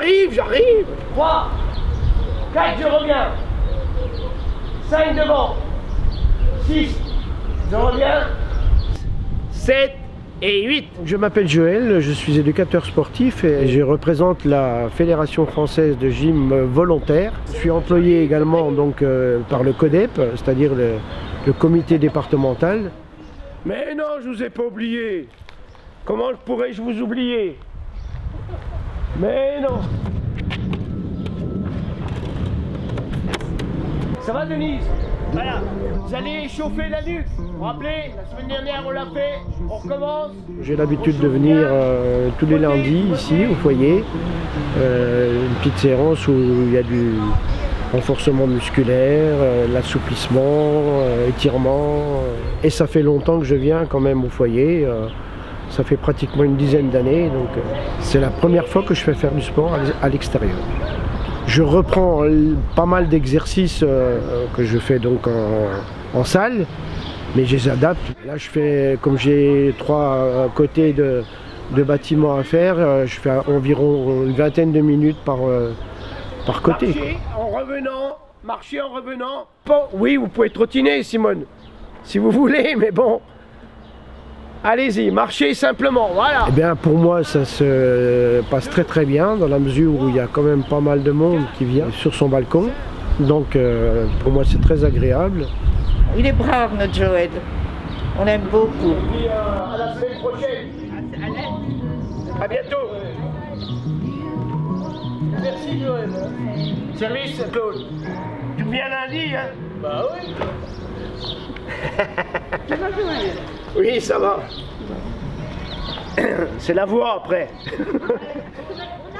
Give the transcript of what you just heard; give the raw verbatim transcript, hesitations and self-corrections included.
j'arrive, j'arrive. trois, quatre, je reviens. cinq devant. six, je reviens. sept et huit. Je m'appelle Joël, je suis éducateur sportif et je représente la Fédération française de gym volontaire. Je suis employé également donc, euh, par le CODEP, c'est-à-dire le, le comité départemental. Mais non, je vous ai pas oublié. Comment pourrais-je vous oublier? Mais non. Ça va Denise? Voilà, vous allez chauffer la nuque. Vous vous rappelez, la semaine dernière on l'a fait, on recommence. J'ai l'habitude de venir euh, tous les lundis ici au foyer. Euh, une petite séance où il y a du renforcement musculaire, euh, l'assouplissement, euh, étirement. Euh, et ça fait longtemps que je viens quand même au foyer. Euh, ça fait pratiquement une dizaine d'années. Donc euh, c'est la première fois que je fais faire du sport à l'extérieur. Je reprends pas mal d'exercices euh, que je fais donc en, en salle, mais je les adapte. Là, je fais, comme j'ai trois côtés de, de bâtiments à faire, euh, je fais environ une vingtaine de minutes par, euh, par côté. Marcher en revenant, marcher en revenant. Bon, oui, vous pouvez trottiner, Simone, si vous voulez, mais bon. Allez-y, marchez simplement, voilà. Eh bien, pour moi, ça se passe très très bien, dans la mesure où il y a quand même pas mal de monde qui vient sur son balcon. Donc, euh, pour moi, c'est très agréable. Il est brave, notre Joël. On l'aime beaucoup. Et puis, euh, à la semaine prochaine. À bientôt. Merci, Joël. Service, Claude. Tu viens lundi, hein? Bah oui. Ça va, Joël? Oui, ça va. C'est la voix après.